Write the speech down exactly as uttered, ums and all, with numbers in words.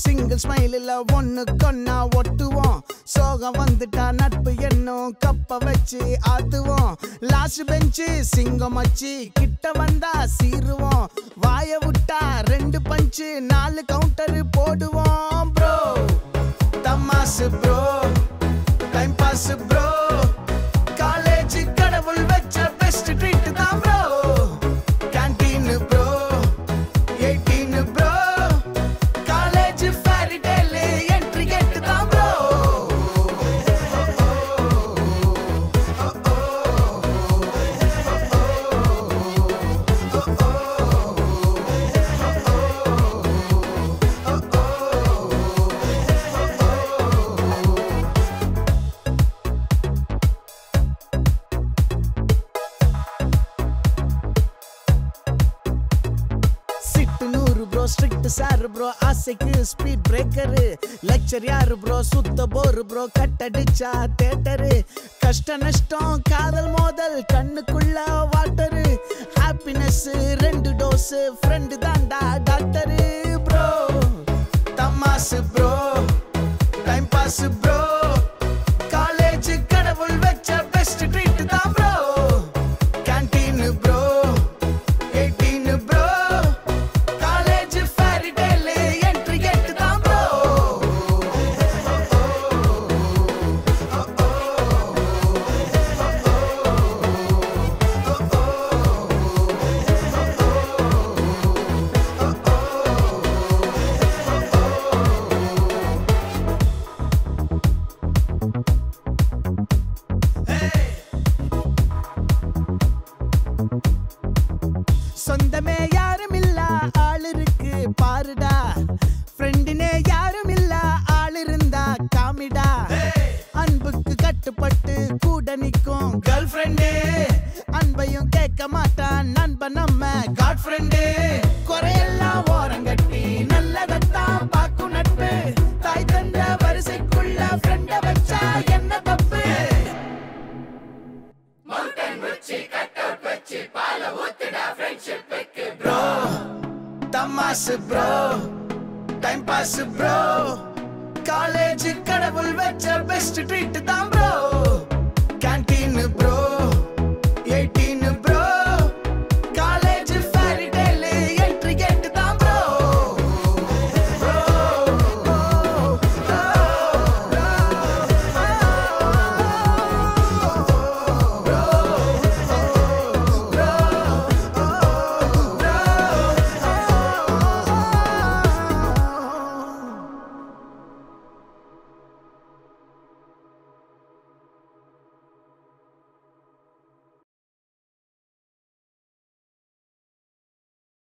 single smile illa onnu konna ottuvom soga vandita natpu ennum kappa vechi aathuvom last bench singam achi kitta vanda siiruvom vaaya vutta rendu punch nalu counter poduvom bro tamas bro time pass bro college kadavul vecha best treat da bro canteen bro eighteen bro college fairy tale entry get da bro strict sir bro asik speed breaker lecture yaar bro sutta bor bro kattadicha theater kashta nashtam kaadal modal kannukulla water happiness rendu dose friend danda doctor bro tamas bro time pass bro college kadavul vecha best treat da bro canteen bro eighteen bro சொந்தமே யாரும் இல்ல ஆள் இருக்கு பாருடா ஃப்ரெண்டினே யாரும் இல்ல ஆள் இருந்தா காமிடா அன்புக்கு கட்டுப்பட்டு கூட நிக்கும் கேர்ள் ஃப்ரெண்டு அன்பையும் கேட்க மாட்டான் நண்பன் நம்ம காட் ஃப்ரெண்டு குறையெல்லாம் ஓரங்கட்டி நல்லதத்தான் பாக்கும் நட்பு தாய் தந்த வரிசைக்குள்ள ஃப்ரெண்ட வச்சா என்ன தப்பு மவுண்டன் வச்சு கட் அவுட் வச்சு பால ஊத்துடா ஃப்ரெண்ட்ஷிப் வைக்கு ப்ரோ தமாஸ் bro time pass bro college கடவுள் வெச்ச பெஸ்ட் ட்ரீட் தான்